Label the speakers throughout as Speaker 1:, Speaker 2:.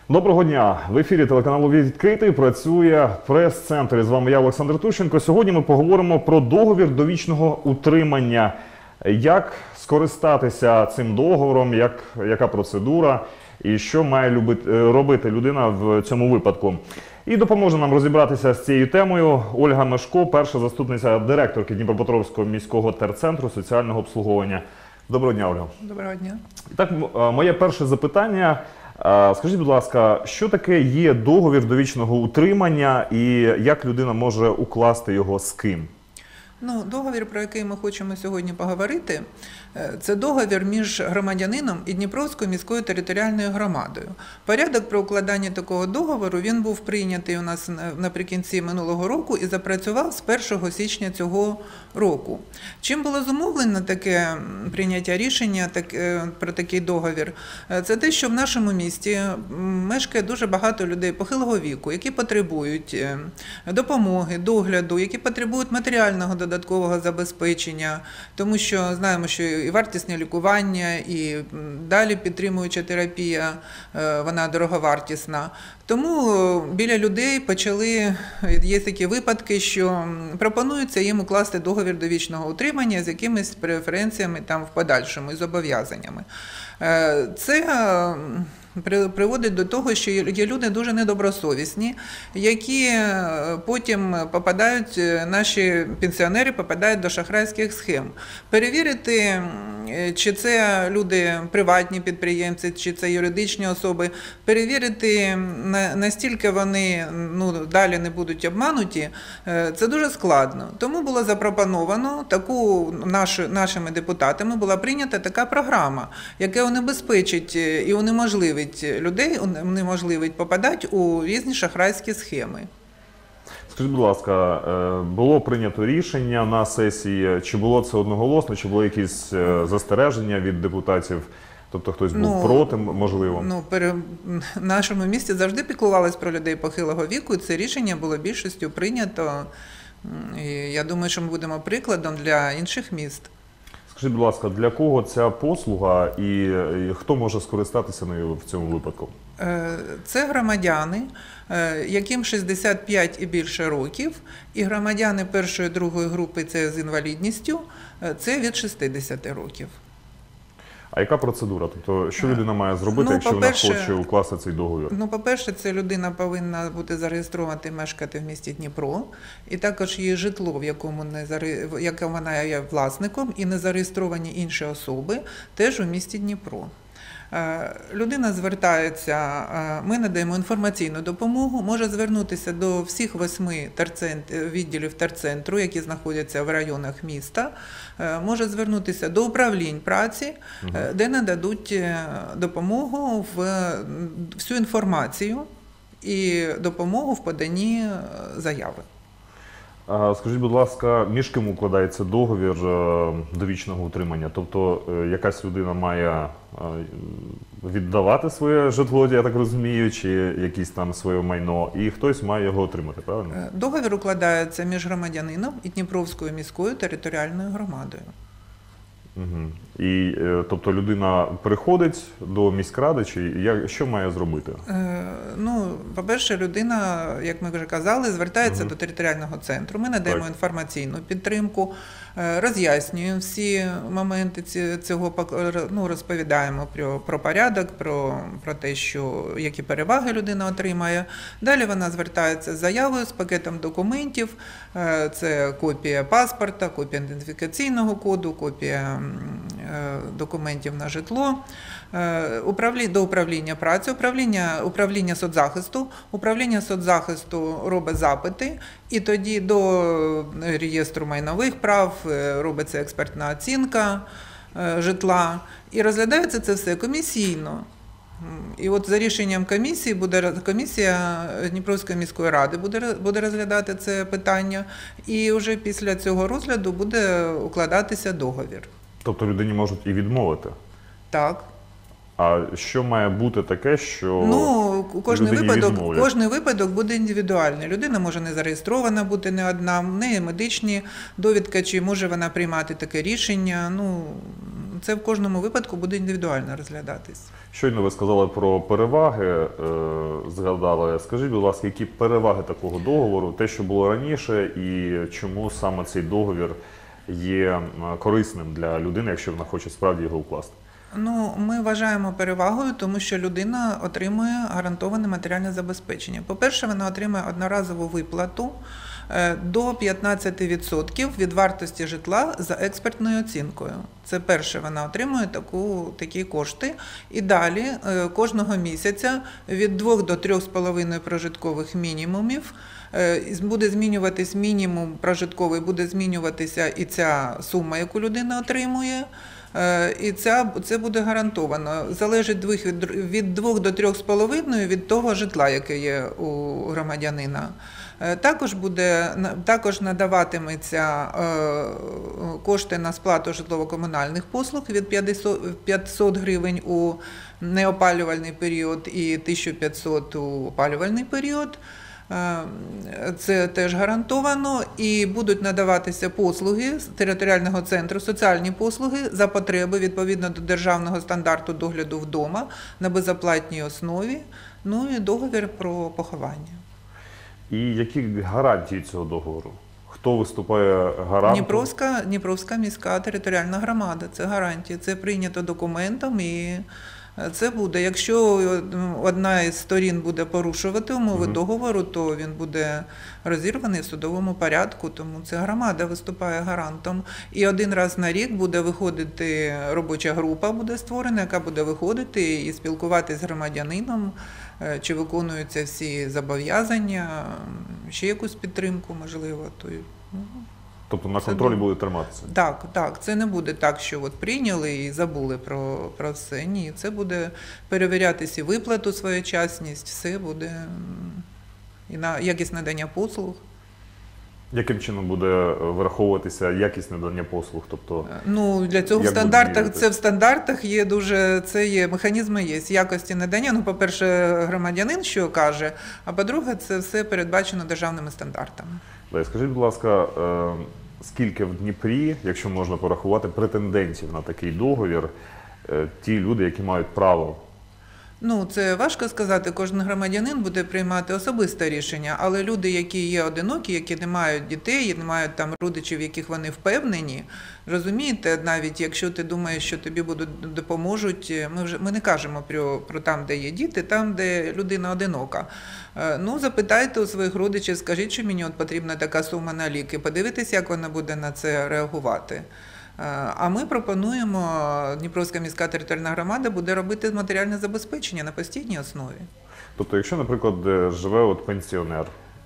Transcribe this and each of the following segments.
Speaker 1: Доброго дня! В ефірі телеканалу «Відкритий» працює прес-центр. З вами я, Олександр Тущенко. Сьогодні ми поговоримо про договір довічного утримання. Як скористатися цим договором, яка процедура і що має робити людина в цьому випадку. І допоможе нам розібратися з цією темою Ольга Мешко, перша заступниця директорки Дніпропетровського міського терцентру соціального обслуговування. Доброго дня, Ольга.
Speaker 2: Доброго дня.
Speaker 1: Так, моє перше запитання. Скажіть, будь ласка, що таке є договір довічного утримання і як людина може укласти його з ким?
Speaker 2: Договір, про який ми хочемо сьогодні поговорити, це договір між громадянином і Дніпровською міською територіальною громадою. Порядок про укладання такого договору, він був прийнятий у нас наприкінці минулого року і запрацював з 1 січня цього року. Чим було зумовлено таке прийняття рішення про такий договір? Це те, що в нашому місті мешкає дуже багато людей похилого віку, які потребують допомоги, догляду, які потребують матеріального додаткового забезпечення, тому що знаємо, що і вартісне лікування, і далі підтримуюча терапія, вона дороговартісна. Тому біля людей є такі випадки, що пропонується їм укласти договір довічного утримання з якимись преференціями там в подальшому і зобов'язаннями. Це приводить до того, що є люди дуже недобросовісні, які потім наші пенсіонери попадають до шахрайських схем. Перевірити, чи це люди приватні підприємці, чи це юридичні особи, перевірити, настільки вони далі не будуть обмануті, це дуже складно. Тому було запропоновано, нашими депутатами була прийнята така програма, яка унебезпечить і унеможливить людей, унеможливить попадати у різні шахрайські схеми.
Speaker 1: Скажіть, будь ласка, було прийнято рішення на сесії, чи було це одноголосно, чи були якісь застереження від депутатів, тобто хтось був проти, можливо?
Speaker 2: В нашому місті завжди піклувались про людей похилого віку, і це рішення було більшістю прийнято. І я думаю, що ми будемо прикладом для інших міст.
Speaker 1: Скажіть, будь ласка, для кого ця послуга і хто може скористатися нею в цьому випадку?
Speaker 2: Це громадяни, яким 65 і більше років, і громадяни першої, другої групи, це з інвалідністю, це від 60 років.
Speaker 1: А яка процедура? Тобто, що людина має зробити, якщо вона хоче укласти цей договір?
Speaker 2: По-перше, це людина повинна бути зареєстрована і мешкати в місті Дніпро, і також її житло, в якому вона є власником, і не зареєстровані інші особи, теж у місті Дніпро. Людина звертається, ми надаємо інформаційну допомогу, може звернутися до всіх 8 відділів терцентру, які знаходяться в районах міста, може звернутися до управлінь праці, де нададуть допомогу, всю інформацію і допомогу в поданні заяви.
Speaker 1: Скажіть, будь ласка, між ким укладається договір довічного утримання? Тобто якась людина має віддавати своє житло, я так розумію, чи якесь там своє майно, і хтось має його отримати, правильно?
Speaker 2: Договір укладається між громадянином і Дніпровською міською територіальною громадою. І,
Speaker 1: тобто людина приходить до міськради, чи що має зробити?
Speaker 2: По-перше, людина, як ми вже казали, звертається до територіального центру. Ми надаємо інформаційну підтримку, роз'яснюємо всі моменти цього, розповідаємо про порядок, про те, які переваги людина отримає. Далі вона звертається з заявою, з пакетом документів. Це копія паспорта, копія ідентифікаційного коду, копія документів на житло, до управління праці, управління соцзахисту. Управління соцзахисту робить запити, і тоді до реєстру майнових прав робиться експертна оцінка житла, і розглядається це все комісійно. І от за рішенням комісії, комісія Дніпровської міської ради буде розглядати це питання, і вже після цього розгляду буде укладатися договір.
Speaker 1: Тобто людині можуть і відмовити?
Speaker 2: Так.
Speaker 1: А що має бути таке, що
Speaker 2: кожний випадок буде індивідуальний. Людина може не зареєстрована бути не одна, в неї медичні довідки, чи може вона приймати таке рішення. це в кожному випадку буде індивідуально розглядатись.
Speaker 1: Щойно ви сказали про переваги, згадали. Скажіть, будь ласка, які переваги такого договору, те, що було раніше, і чому саме цей договір є корисним для людини, якщо вона хоче справді його укласти?
Speaker 2: Ну, ми вважаємо перевагою, тому що людина отримує гарантоване матеріальне забезпечення. По-перше, вона отримує одноразову виплату до 15% від вартості житла за експертною оцінкою. Це перше, вона отримує такі кошти. І далі кожного місяця від 2 до 3,5 прожиткових мінімумів буде змінюватись мінімум прожитковий, буде змінюватися і ця сума, яку людина отримує. І це буде гарантовано. Залежить від 2 до 3,5 від того житла, яке є у громадянина. Також надаватиметься кошти на сплату житлово-комунальних послуг від 500 гривень у неопалювальний період і 1500 у опалювальний період. Це теж гарантовано, і будуть надаватися послуги з територіального центру, соціальні послуги за потреби відповідно до державного стандарту догляду вдома на безоплатній основі, ну і договір про поховання.
Speaker 1: І які гарантії цього договору? Хто виступає гарантом?
Speaker 2: Дніпровська міська територіальна громада, це гарантія, це прийнято документом і це буде. Якщо одна із сторін буде порушувати умови договору, то він буде розірваний в судовому порядку, тому це громада виступає гарантом. І один раз на рік буде виходити робоча група, буде створена, яка буде виходити і спілкуватися з громадянином, чи виконуються всі зобов'язання, ще якусь підтримку, можливо.
Speaker 1: Тобто на контролі буде триматися?
Speaker 2: Так. Це не буде так, що от прийняли і забули про все. Ні, це буде перевірятися і виплату, своєчасність, все буде, і на якість надання послуг.
Speaker 1: Яким чином буде враховуватися якість надання послуг? Тобто,
Speaker 2: ну, для цього в стандартах є механізми є якості надання. Ну, по-перше, громадянин що каже, а по-друге, це все передбачено державними стандартами.
Speaker 1: Скажіть, будь ласка, скільки в Дніпрі, якщо можна порахувати, претендентів на такий договір, ті люди, які мають право?
Speaker 2: Ну, це важко сказати, кожен громадянин буде приймати особисте рішення, але люди, які є одинокі, які не мають дітей, не мають там родичів, в яких вони впевнені, розумієте, навіть якщо ти думаєш, що тобі допоможуть, ми не кажемо про там, де є діти, там, де людина одинока. Ну, запитайте у своїх родичів, скажіть, що мені потрібна така сума на ліки, подивитись, як вона буде на це реагувати. А ми пропонуємо, Дніпровська міська територіальна громада буде робити матеріальне забезпечення на постійній основі.
Speaker 1: Тобто, якщо, наприклад, живе пенсіонер,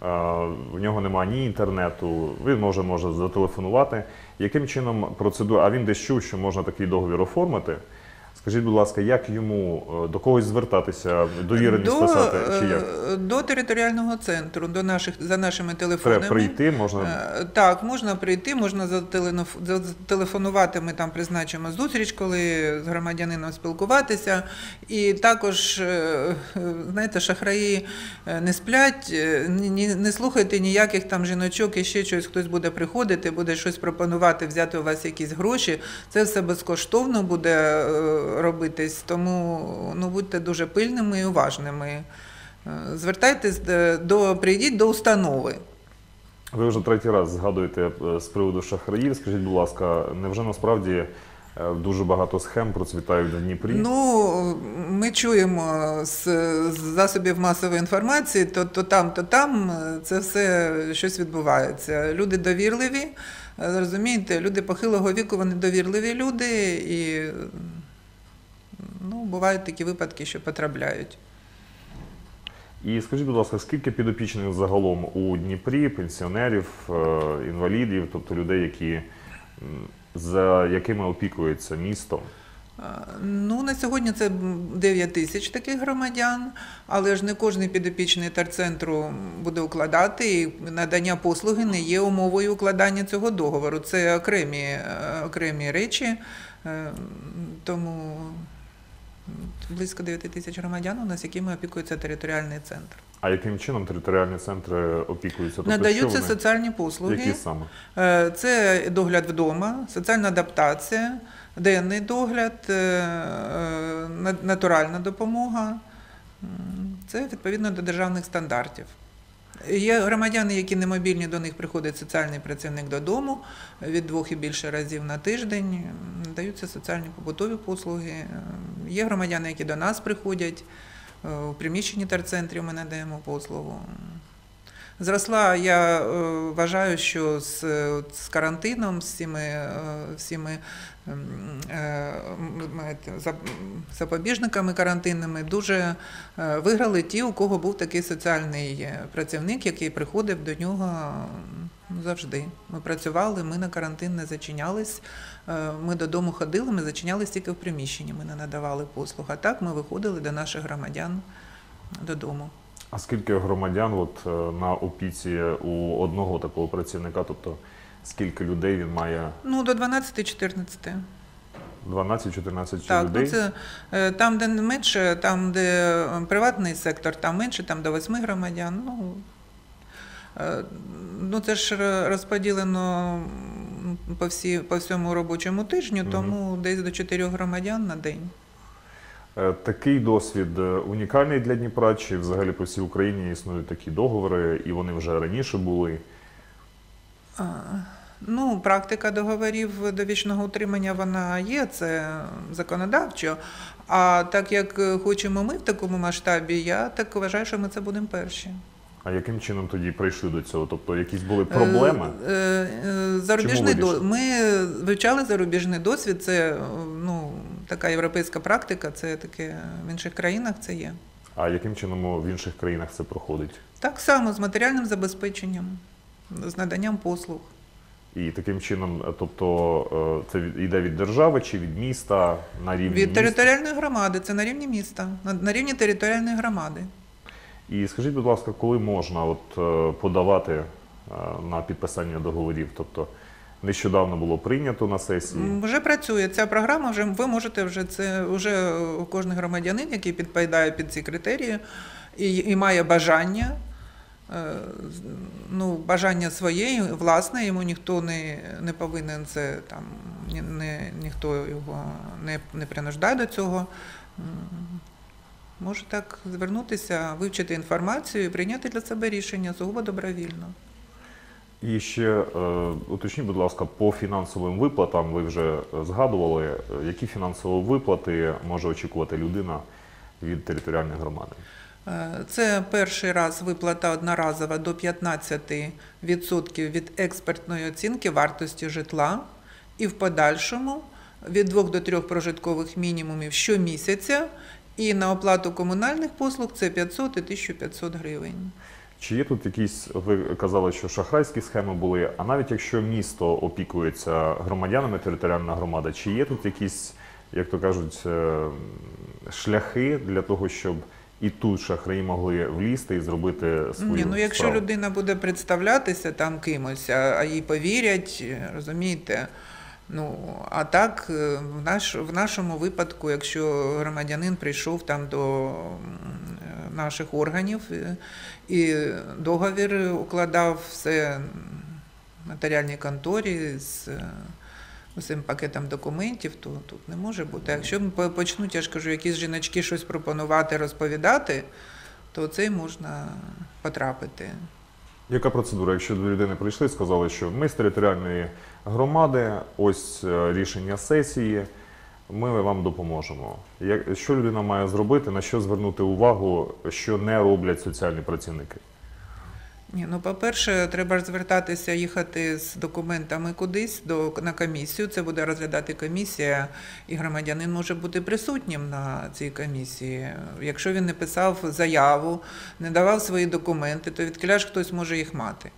Speaker 1: в нього немає ні інтернету, він може зателефонувати, яким чином процедура, а він десь чув, що можна такий договір оформити, скажіть, будь ласка, як йому, до когось звертатися, довіреність писати, чи як?
Speaker 2: До територіального центру, за нашими телефонами.
Speaker 1: Треба прийти, можна?
Speaker 2: Так, можна прийти, можна зателефонувати, ми там призначимо зустріч, коли з громадянином спілкуватися. І також, знаєте, шахраї не сплять, не слухайте ніяких там жіночок і ще щось, хтось буде приходити, буде щось пропонувати, взяти у вас якісь гроші. Це все безкоштовно буде робитись, тому будьте дуже пильними і уважними. Звертайтесь, прийдіть до установи.
Speaker 1: Ви вже третій раз згадуєте з приводу шахраїв. Скажіть, будь ласка, невже насправді дуже багато схем процвітають в Дніпрі?
Speaker 2: Ну, ми чуємо з засобів масової інформації, то там це все щось відбувається. Люди довірливі, розумієте, люди похилого віку, вони довірливі люди, і бувають такі випадки, що потрапляють.
Speaker 1: І скажіть, будь ласка, скільки підопічних загалом у Дніпрі, пенсіонерів, інвалідів, тобто людей, за якими опікується місто?
Speaker 2: Ну, на сьогодні це 9 тисяч таких громадян, але ж не кожен підопічний терцентру буде укладати, і надання послуги не є умовою укладання цього договору. Це окремі речі, тому Близько 9 тисяч громадян у нас, якими опікується територіальний центр.
Speaker 1: А яким чином територіальні центри опікуються? Тобто,
Speaker 2: Надаються
Speaker 1: що вони?
Speaker 2: соціальні послуги.
Speaker 1: Які саме?
Speaker 2: Це догляд вдома, соціальна адаптація, денний догляд, натуральна допомога. Це відповідно до державних стандартів. Є громадяни, які не мобільні, до них приходить соціальний працівник додому від 2 і більше разів на тиждень, надаються соціальні побутові послуги. Є громадяни, які до нас приходять, у приміщенні терцентрів ми надаємо послугу. Зросла, я вважаю, що з карантином, з всіми запобіжниками карантинними дуже виграли ті, у кого був такий соціальний працівник, який приходив до нього завжди. Ми працювали, ми на карантин не зачинялись, ми додому ходили, ми зачинялись тільки в приміщенні, ми не надавали послуг. А так ми виходили до наших громадян додому.
Speaker 1: А скільки громадян на опіці у одного такого працівника, тобто скільки людей він має?
Speaker 2: Ну, до 12-14.
Speaker 1: 12-14
Speaker 2: Так,
Speaker 1: людей?
Speaker 2: Ну це, там, де менше, там, де приватний сектор, там менше, там до 8 громадян. Ну, це ж розподілено по всьому робочому тижню, тому десь до 4 громадян на день.
Speaker 1: Такий досвід унікальний для Дніпра, чи взагалі по всій Україні існують такі договори, і вони вже раніше були?
Speaker 2: Ну, практика договорів довічного утримання, вона є, це законодавчо. А так як хочемо ми в такому масштабі, я так вважаю, що ми це будемо перші.
Speaker 1: А яким чином тоді прийшли до цього? Тобто якісь були проблеми?
Speaker 2: Ми вивчали зарубіжний досвід, це така європейська практика, це таке в інших країнах це є.
Speaker 1: А яким чином в інших країнах це проходить?
Speaker 2: Так само, з матеріальним забезпеченням, з наданням послуг.
Speaker 1: І таким чином, тобто це йде від держави чи від міста на рівні
Speaker 2: міста? Від територіальної громади, це на рівні міста, на рівні територіальної громади.
Speaker 1: І скажіть, будь ласка, коли можна подавати на підписання договорів? Тобто нещодавно було прийнято на сесії.
Speaker 2: Вже працює ця програма, ви можете вже кожен громадянин, який підпадає під ці критерії і має бажання, бажання своє, власне, йому ніхто не повинен це там, ніхто його не принуждає до цього. Може так звернутися, вивчити інформацію і прийняти для себе рішення сугубо добровільно.
Speaker 1: І ще уточніть, будь ласка, по фінансовим виплатам, ви вже згадували, які фінансові виплати може очікувати людина від територіальної громади?
Speaker 2: Це перший раз виплата одноразова до 15% від експертної оцінки вартості житла і в подальшому від 2 до 3 прожиткових мінімумів щомісяця. І на оплату комунальних послуг це 500 і 1500 гривень.
Speaker 1: Чи є тут якісь, ви казали, що шахрайські схеми були, а навіть якщо місто опікується громадянами, територіальна громада, чи є тут якісь, як то кажуть, шляхи для того, щоб і тут шахраї могли влізти і зробити свою справу?
Speaker 2: Якщо людина буде представлятися там кимось, а їй повірять, розумієте, а так, в нашому випадку, якщо громадянин прийшов там до наших органів і договір укладав все в нотаріальній конторі з усім пакетом документів, то тут не може бути. Якщо почнуть, я ж кажу, якісь жіночки щось пропонувати, розповідати, то це й можна потрапити.
Speaker 1: Яка процедура? Якщо до людини прийшли, сказали, що ми з територіальної громади, ось рішення сесії, ми вам допоможемо. Що людина має зробити, на що звернути увагу, що не роблять соціальні працівники?
Speaker 2: По-перше, треба звертатися, їхати з документами кудись на комісію. Це буде розглядати комісія, і громадянин може бути присутнім на цій комісії. Якщо він не писав заяву, не давав свої документи, то відкіля ж хтось може їх мати.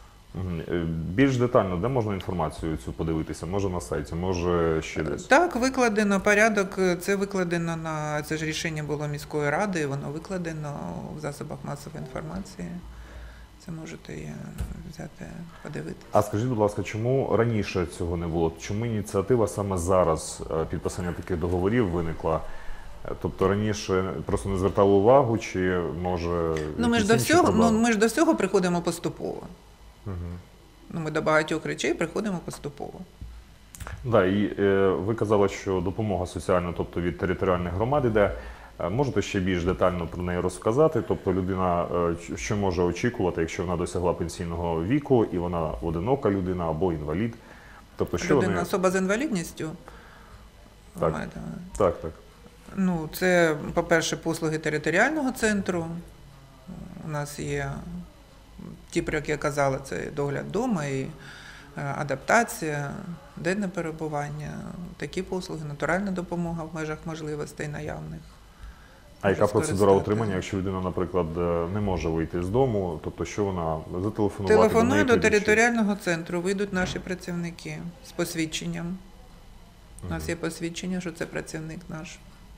Speaker 1: Більш детально, де можна інформацію цю подивитися? Може на сайті, може ще десь?
Speaker 2: Так, викладено порядок, це викладено це ж рішення було міської ради, воно викладено в засобах масової інформації. Це можете взяти, подивитися.
Speaker 1: А скажіть, будь ласка, чому раніше цього не було? Чому ініціатива саме зараз підписання таких договорів виникла? Тобто раніше просто не звертали увагу, чи може
Speaker 2: Ну, ми ж
Speaker 1: якісь інші проблеми?
Speaker 2: ми ж до всього приходимо поступово.
Speaker 1: Мгм.
Speaker 2: Ну, ми до багатьох речей приходимо поступово.
Speaker 1: Да, і ви казали, що допомога соціальна, тобто від територіальних громад іде. Можете ще більш детально про неї розказати? Тобто людина що може очікувати, якщо вона досягла пенсійного віку і вона одинока людина або інвалід? Тобто, що
Speaker 2: Людина,
Speaker 1: вони...
Speaker 2: особа з інвалідністю.
Speaker 1: Так.
Speaker 2: ви маєте?
Speaker 1: Так, так.
Speaker 2: Ну, це, по-перше, послуги територіального центру. У нас є ті, про які я казала, це догляд вдома і адаптація, денне перебування, такі послуги, натуральна допомога в межах можливостей наявних.
Speaker 1: А яка
Speaker 2: Можу
Speaker 1: процедура
Speaker 2: скористати.
Speaker 1: утримання, якщо людина, наприклад, не може вийти з дому? Тобто, що вона зателефонувати?
Speaker 2: Телефонує до
Speaker 1: неї прийде, чи-
Speaker 2: територіального центру, вийдуть наші працівники з посвідченням. У нас є посвідчення, що це працівник наш.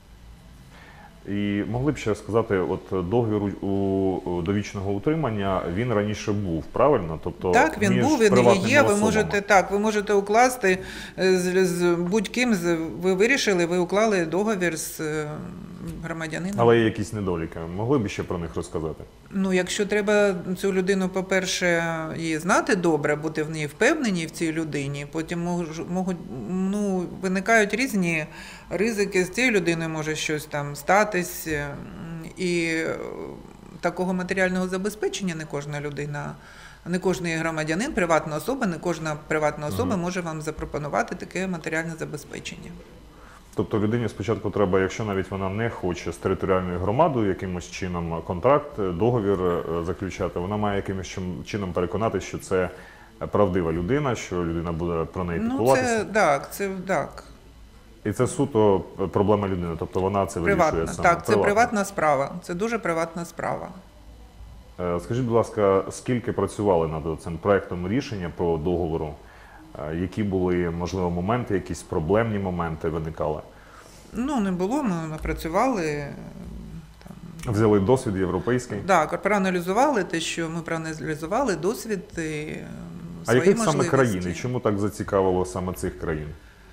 Speaker 1: І могли б ще сказати, от договір у довічного утримання, він раніше був, правильно? Тобто,
Speaker 2: Так, він
Speaker 1: між
Speaker 2: був, він і
Speaker 1: приватними
Speaker 2: є. Ви
Speaker 1: особами.
Speaker 2: можете так, ви можете укласти з будь-ким. Ви вирішили, ви уклали договір з громадянином.
Speaker 1: Але є якісь недоліки. Могли б ще про них розказати?
Speaker 2: Ну, якщо треба цю людину, по-перше, її знати добре, бути в ній впевнені в цій людині, потім можуть, ну, виникають різні ризики, з цією людиною може щось там статись, і такого матеріального забезпечення не кожна людина, не кожен громадянин, приватна особа, не кожна приватна особа може вам запропонувати таке матеріальне забезпечення.
Speaker 1: Тобто людині спочатку треба, якщо навіть вона не хоче з територіальною громадою якимось чином контракт, договір заключати, вона має якимось чином переконати, що це правдива людина, що людина буде про неї
Speaker 2: Ну,
Speaker 1: піклуватися.
Speaker 2: це так.
Speaker 1: І це суто проблема людини, тобто вона це вирішує
Speaker 2: Приватна.
Speaker 1: сама.
Speaker 2: Так, це приватна справа. Це дуже приватна справа.
Speaker 1: Скажіть, будь ласка, скільки працювали над цим проектом рішення про договору? Які були, можливо, моменти, якісь проблемні моменти виникали?
Speaker 2: Ну, не було, ми напрацювали.
Speaker 1: Взяли досвід європейський?
Speaker 2: Так, проаналізували те, що ми проаналізували, досвід і свої
Speaker 1: А яких саме
Speaker 2: можливості.
Speaker 1: країн? І чому так зацікавило саме цих країн?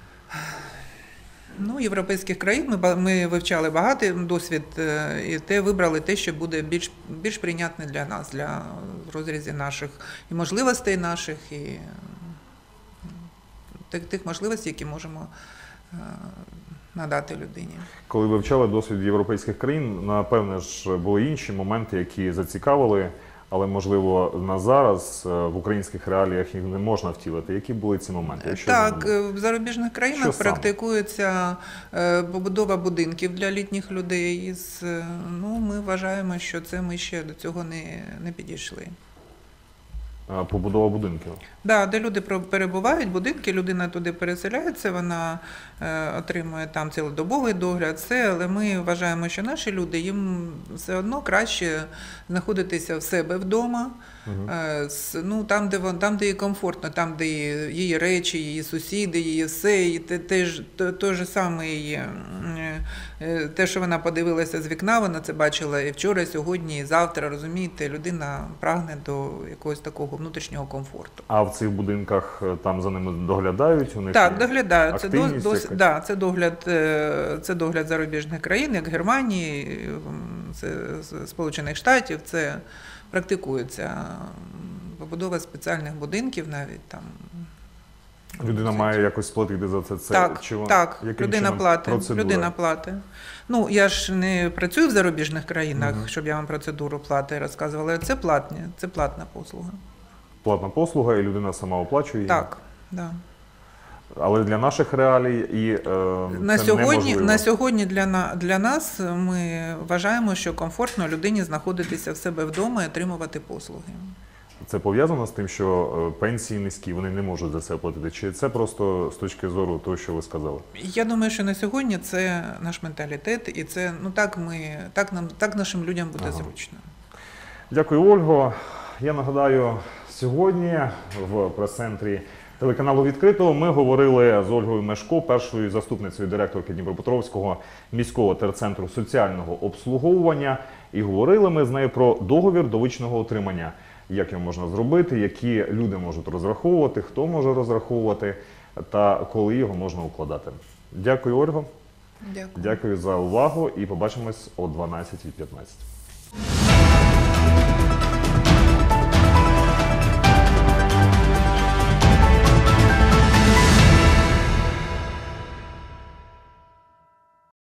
Speaker 2: Ну, європейських країн ми вивчали багато досвід, і вибрали те, що буде більш прийнятне для нас, для в розрізі наших і можливостей наших, і тих можливостей, які можемо надати людині.
Speaker 1: Коли вивчали досвід європейських країн, напевне ж були інші моменти, які зацікавили, але, можливо, на зараз в українських реаліях їх не можна втілити. Які були ці моменти? Якщо
Speaker 2: Так,
Speaker 1: вони були?
Speaker 2: в зарубіжних країнах
Speaker 1: Що саме?
Speaker 2: практикується побудова будинків для літніх людей. Ну, ми вважаємо, що це ми ще до цього не підійшли.
Speaker 1: Побудова будинків.
Speaker 2: Да, де люди перебувають, будинки, людина туди переселяється, вона отримує там цілодобовий догляд, все, але ми вважаємо, що наші люди, їм все одно краще знаходитися в себе вдома, ну, там, де їй комфортно, там, де її речі, її сусіди, її все, і той же самий, те, що вона подивилася з вікна, вона це бачила і вчора, і сьогодні, і завтра, розумієте, людина прагне до якогось такого внутрішнього комфорту.
Speaker 1: А в цих будинках там за ними доглядають? У них
Speaker 2: Так,
Speaker 1: є
Speaker 2: доглядають.
Speaker 1: активність якась?
Speaker 2: Да, це догляд зарубіжних країн, як Германії, Сполучених Штатів, це практикується. Побудова спеціальних будинків навіть там.
Speaker 1: Людина має якось сплатити за це?
Speaker 2: Так,
Speaker 1: Чи вона-
Speaker 2: так,
Speaker 1: яким
Speaker 2: людина
Speaker 1: чином
Speaker 2: платить.
Speaker 1: процедура?
Speaker 2: Людина платить. Ну, я ж не працюю в зарубіжних країнах, щоб я вам процедуру плати розказувала. Це платна послуга.
Speaker 1: Платна послуга, і людина сама оплачує її?
Speaker 2: Так, да.
Speaker 1: Але для наших реалій і це неможливо.
Speaker 2: На сьогодні для нас ми вважаємо, що комфортно людині знаходитися в себе вдома і отримувати послуги.
Speaker 1: Це пов'язано з тим, що пенсії низькі, вони не можуть за це платити? Чи це просто з точки зору того, що ви сказали?
Speaker 2: Я думаю, що на сьогодні це наш менталітет, і це так нашим людям буде зручно.
Speaker 1: Дякую, Ольго. Я нагадаю, сьогодні в прес-центрі телеканалу «Відкрито» ми говорили з Ольгою Мешко, першою заступницею директорки Дніпропетровського міського терцентру соціального обслуговування. І говорили ми з нею про договір довічного утримання. Як його можна зробити, які люди можуть розраховувати, хто може розраховувати та коли його можна укладати. Дякую, Ольго.
Speaker 2: Дякую.
Speaker 1: Дякую за увагу і побачимось о 12:15.